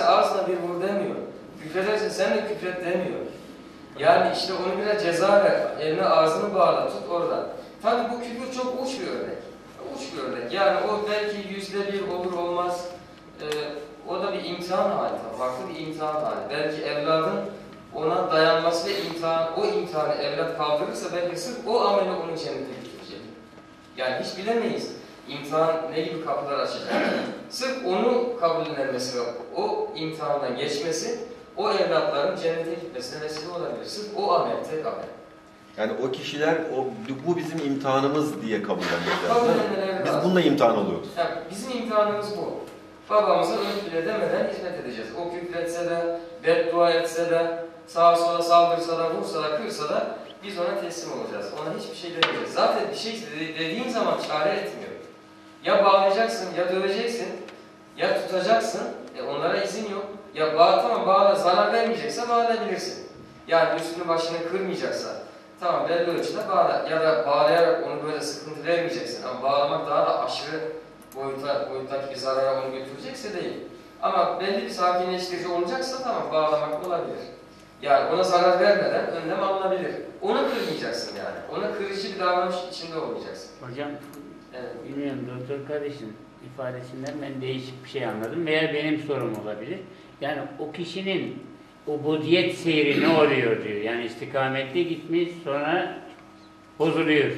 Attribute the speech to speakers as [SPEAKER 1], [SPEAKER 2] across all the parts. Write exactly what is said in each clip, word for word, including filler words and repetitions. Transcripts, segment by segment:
[SPEAKER 1] ağzına bir vur demiyor. Küfrederse sen de küfret demiyor. Yani işte onu biraz ceza ver. Eline ağzını bağla, tut orada. Tabii bu küfür çok uç bir örnek. Uç bir örnek. Yani o belki yüzde bir olur olmaz. Ee, o da bir imtihan hali. Farklı bir imtihan hali. Belki evladın ona dayanması ve imtihan, o imtihanı evlat kaldırırsa belki sırf o ameli onun cennete getirecek. Yani hiç bilemeyiz. İmtihan ne gibi kapılar açacak. Sırf onu kabullenmesi ve o imtihandan geçmesi o evlatların cennete gitmesine vesile olabilir. Sırf o amel, tek amel.
[SPEAKER 2] Yani o kişiler, o, bu bizim imtihanımız diye kabullenmek lazım. Biz
[SPEAKER 1] lazım.
[SPEAKER 2] bununla imtihan oluyoruz.
[SPEAKER 1] Yani bizim imtihanımız bu. Babamıza öf bile demeden hizmet edeceğiz. O küfretse de, beddua etse de, sağa sola saldırsa da, vursa da, kırsa da biz ona teslim olacağız. Ona hiçbir şey demeyeceğiz. Zaten bir şey dediğin zaman çare etmiyor. Ya bağlayacaksın, ya döveceksin, ya tutacaksın. E onlara izin yok. Ya bağ, tamam bağla, zarar vermeyecekse bağlayabilirsin. Yani üstünü başını kırmayacaksa, tamam belli ölçüde bağla. Ya da bağlayarak onu böyle sıkıntı vermeyeceksin. Ama bağlamak daha da aşırı boyuta, boyuttaki bir zarara onu götürecekse değil. Ama belli bir sakinleştirici olacaksa tamam bağlamak olabilir. Yani ona zarar vermeden önlem alınabilir. Onu kırmayacaksın yani. Ona kırıcı bir davranış içinde olmayacaksın.
[SPEAKER 3] Hocam,
[SPEAKER 1] evet.
[SPEAKER 3] Bilmiyorum, doktor kardeşim ifadesinden ben değişik bir şey anladım veya benim sorum olabilir. Yani o kişinin ubudiyet seyri ne oluyor diyor. Yani istikametli gitmiş sonra bozuluyor.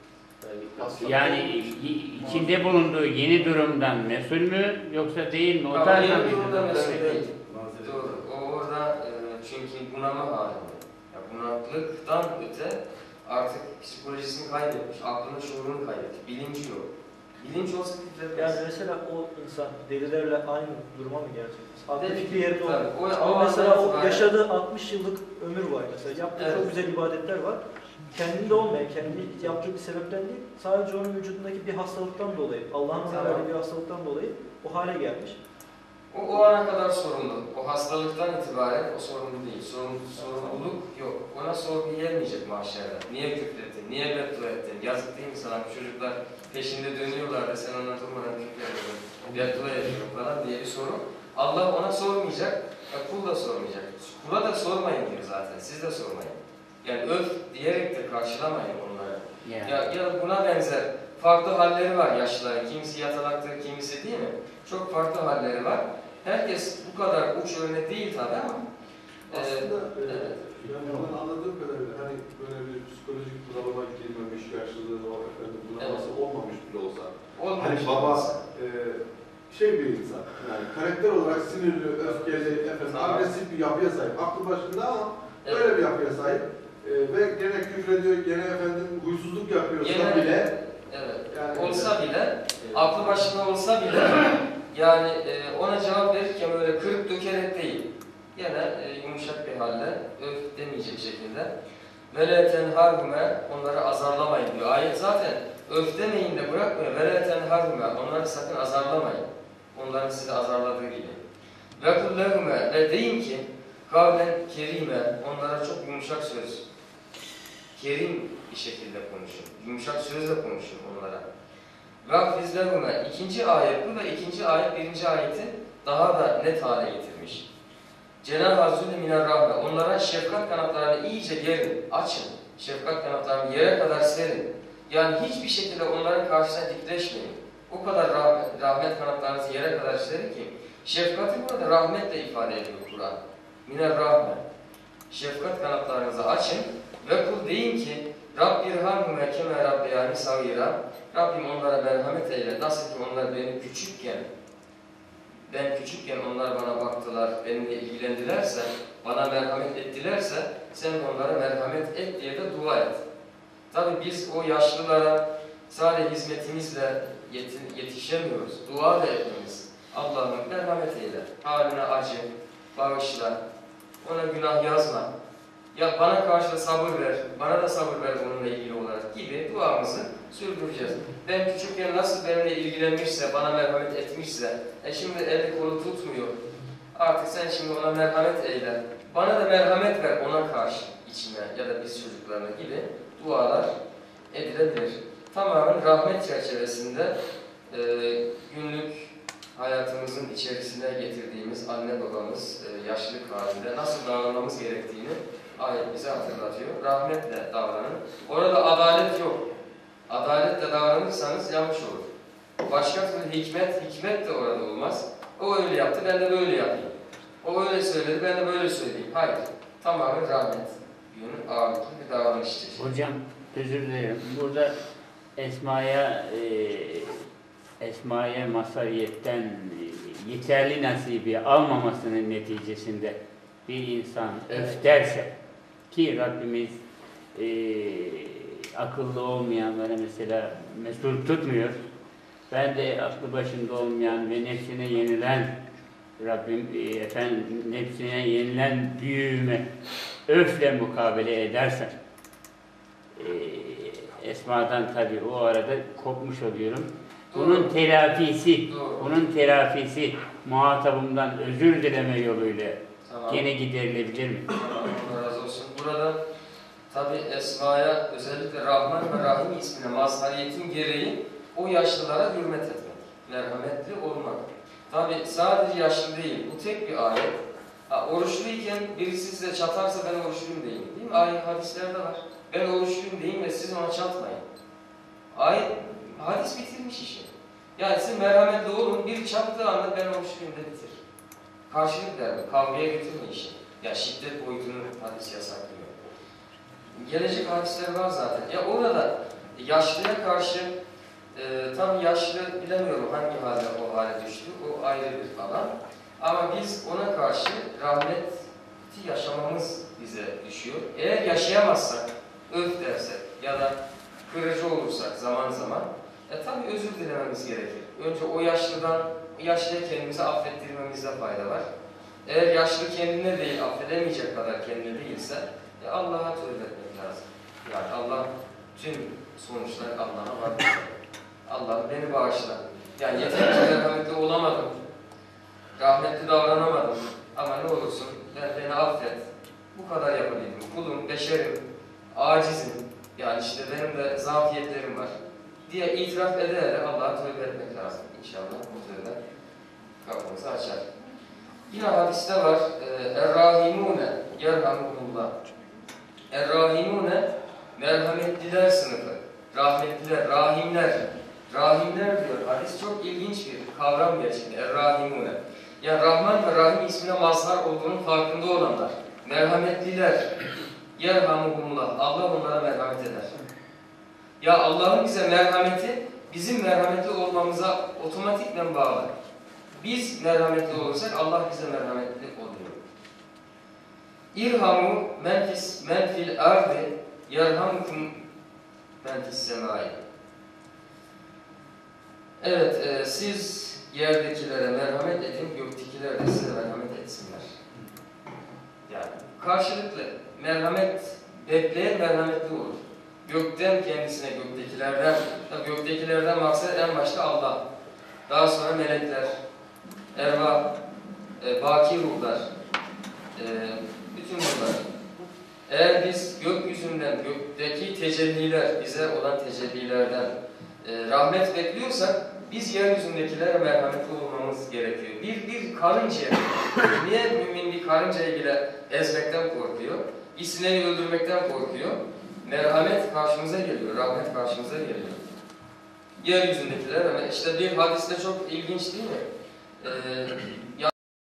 [SPEAKER 3] Yani içinde bulunduğu yeni durumdan mesul mü yoksa değil mi? O
[SPEAKER 1] tarzda yeni durumda mesul değil. Doğru. O orada e, çünkü bunama halinde. Ya bunaklıktan öte artık psikolojisini kaybetmiş, aklını, şuurunu kaybetmiş, bilinci yok. Bilinç olsa bir
[SPEAKER 4] yani mesela o insan delilerle aynı duruma mı gelecek? Aklı fikri yerinde olur.
[SPEAKER 1] O,
[SPEAKER 4] Ama
[SPEAKER 1] o
[SPEAKER 4] mesela o yaşadığı altmış yıllık ömür var mesela. Yaptığı
[SPEAKER 1] evet.
[SPEAKER 4] çok güzel ibadetler var. Kendinde olmayan, kendi yaptığı bir sebepten değil, sadece onun vücudundaki bir hastalıktan dolayı, Allah'ın ona
[SPEAKER 1] tamam.
[SPEAKER 4] verdiği bir hastalıktan dolayı o hale gelmiş.
[SPEAKER 1] O, o ana kadar sorumlu. O hastalıktan itibaren o sorumlu değil. Sorumlu, sorumluluk yok. Ona sorgu gelmeyecek mahşerde. Niye küfrettin? Niye beddua ettin? Yazık değil mi sana? Bu çocuklar peşinde dönüyorlar da sen ona durmadan küfrediyorsun. Beddua ediyor falan diye bir soru. Allah ona sormayacak, kul da sormayacak. Kula da sormayın diyor zaten. Siz de sormayın. Yani öf diyerek de karşılamayın onları. Yeah. Ya, ya buna benzer farklı halleri var yaşlıların. Kimisi yatalaktır, kimisi değil mi? Çok farklı halleri var. Herkes bu kadar uç örnek değil tabi ama.
[SPEAKER 5] Aslında
[SPEAKER 1] e,
[SPEAKER 5] e, yani ben anladığım kadarıyla hani böyle bir psikolojik bunalıma girmemiş, yaşlılığı o efendim bunaması evet. olmamış bile olsa. Olmamış hani baba e, şey bir insan, yani karakter olarak sinirli, öfkeli, efendim, agresif bir yapıya sahip. Aklı başında ama evet. böyle bir yapıya sahip. E, ve gene küfrediyor, gene efendim huysuzluk yapıyorsa gene, bile.
[SPEAKER 1] Evet. Yani olsa bile, evet. aklı başında olsa bile yani e, ona cevap verirken böyle kırıp dökerek değil. Gene e, yumuşak bir halde, öf demeyecek şekilde. وَلَا تَنْهَرْهُمَا onları azarlamayın diyor. Ayet zaten öf demeyin de bırakmıyor. وَلَا تَنْهَرْهُمَا onları sakın azarlamayın. Onların sizi azarladığı gibi. وَقُلْ لَهُمَا ve deyin ki kavlen kerime onlara çok yumuşak söz. Kerim bir şekilde konuşun. Yumuşak sözle konuşun onlara. وَقْفِزْ لَهُمَا ikinci ayet bu ve ikinci ayet birinci ayeti daha da net hale getirmiş. Cenab-ı Zülü minel rahme onlara şefkat kanatlarını iyice gerin, açın. Şefkat kanatlarını yere kadar serin. Yani hiçbir şekilde onların karşısına dikleşmeyin. O kadar rahmet, rahmet kanatlarınızı yere kadar serin ki şefkati burada rahmetle ifade ediyor Kur'an. Minel rahme. Şefkat kanatlarınızı açın ve kul deyin ki Rabbirhamhüme keme rabbiyani savira Rabbim onlara merhamet eyle. Nasıl ki onlar beni küçükken ben küçükken onlar bana baktılar, benimle ilgilendilerse, bana merhamet ettilerse sen onlara merhamet et diye de dua et. Tabi biz o yaşlılara sadece hizmetimizle yetişemiyoruz. Dua da etmemiz. Allah'ım merhamet eyle. Haline acı, bağışla. Ona günah yazma. Ya bana karşı da sabır ver, bana da sabır ver onunla ilgili olarak gibi duamızı sürdüreceğiz. Ben küçükken nasıl benimle ilgilenmişse, bana merhamet etmişse, e şimdi eli kolu tutmuyor. Artık sen şimdi ona merhamet eyle. Bana da merhamet ver ona karşı içine ya da biz çocuklarına gibi dualar edilebilir. Tamamen rahmet çerçevesinde e, günlük hayatımızın içerisine getirdiğimiz annemiz, anne babamız e, yaşlılık halinde nasıl davranmamız gerektiğini ayet bize hatırlatıyor. Rahmetle davranın. Orada adalet yok. Adaletle davranırsanız yanlış olur. Başka türlü hikmet, hikmet de orada olmaz. O öyle yaptı, ben de böyle yapayım. O öyle söyledi, ben de böyle söyleyeyim. Hayır. Tamamen rahmet yönü ağırlıklı bir davranıştır.
[SPEAKER 3] Hocam özür dilerim. Burada Esma'ya e, Esma'ya mazhariyetten e, yeterli nasibi almamasının neticesinde bir insan öf derse ki Rabbimiz e, akıllı olmayanlara mesela mesul tutmuyor. Ben de aklı başında olmayan ve nefsine yenilen Rabbim e, efendim nefsine yenilen büyüğüme öfle mukabele edersen e, Esma'dan tabii o arada kopmuş oluyorum. Bunun telafisi,
[SPEAKER 1] Doğru.
[SPEAKER 3] bunun telafisi muhatabımdan özür dileme yoluyla
[SPEAKER 1] Tamam.
[SPEAKER 3] gene giderilebilir mi?
[SPEAKER 1] Tamam, Allah razı olsun. Burada tabi Esma'ya özellikle Rahman ve Rahim ismine mazhariyetin gereği o yaşlılara hürmet etmek, merhametli olmak. Tabi sadece yaşlı değil, bu tek bir ayet. Ha, oruçluyken birisi size çatarsa ben oruçluyum deyin. Değil mi? Ayet hadislerde var. Ben oruçluyum deyin ve siz ona çatmayın. Ayet, hadis bitirmiş işi. Yani siz merhametli olun, biri çattığı anda ben oruçluyum de bitir. Karşılık verme, kavgaya getirme işi. Ya şiddet boyutunu hadis yasaklıyor. Gelecek hadisleri var zaten. Ya orada yaşlıya karşı e, tam yaşlı bilemiyorum hangi halde o hale düştü. O ayrı bir alan. Ama biz ona karşı rahmeti yaşamamız bize düşüyor. Eğer yaşayamazsak, öf dersek ya da kırıcı olursak zaman zaman e, tabii özür dilememiz gerekir. Önce o yaşlıdan, yaşlıya kendimizi affettirmemizde fayda var. Eğer yaşlı kendine değil, affedemeyecek kadar kendine değilse e, Allah'a tövbe etmek lazım. Yani Allah tüm sonuçlar Allah'a var. Allah beni bağışla. Yani yeter ki merhametli olamadım. Rahmetli davranamadım. Ama ne olursun ben beni affet. Bu kadar yapabildim. Kulum, beşerim, acizim. Yani işte benim de zafiyetlerim var diye itiraf ederek Allah'a tövbe etmek lazım. İnşallah bu tövbe kapımızı açar. Yine hadiste var. Er-Rahimune yerhamukumullah. Er-Rahimune merhametliler sınıfı. Rahmetliler, rahimler. Rahimler diyor. Hadis çok ilginç bir kavram gerçekten. Er-Rahimune. Yani Rahman ve Rahim ismine mazhar olduğunun farkında olanlar. Merhametliler. Yerhamukumullah. Allah onlara merhamet eder. Ya Allah'ın bize merhameti bizim merhametli olmamıza otomatikmen bağlı. Biz merhametli olursak Allah bize merhametli oluyor. İrhamu menfis menfil ardi yerhamukum menfis semai. Evet, e, siz yerdekilere merhamet edin, göktekiler de size merhamet etsinler. Yani karşılıklı merhamet bekleyen merhametli olur. Gökten kendisine göktekilerden, göktekilerden maksat en başta Allah. Daha sonra melekler, ervah, e, baki ruhlar, e, bütün bunlar. Eğer biz gökyüzünden, gökteki tecelliler, bize olan tecellilerden e, rahmet bekliyorsak, biz yeryüzündekilere merhametli olmamız gerekiyor. Bir, bir karıncaya, niye mümin bir karıncayı bile ezmekten korkuyor? Bir sineği öldürmekten korkuyor. Merhamet karşımıza geliyor, rahmet karşımıza geliyor. Yeryüzündekiler, işte bir hadiste çok ilginç değil mi? Ee,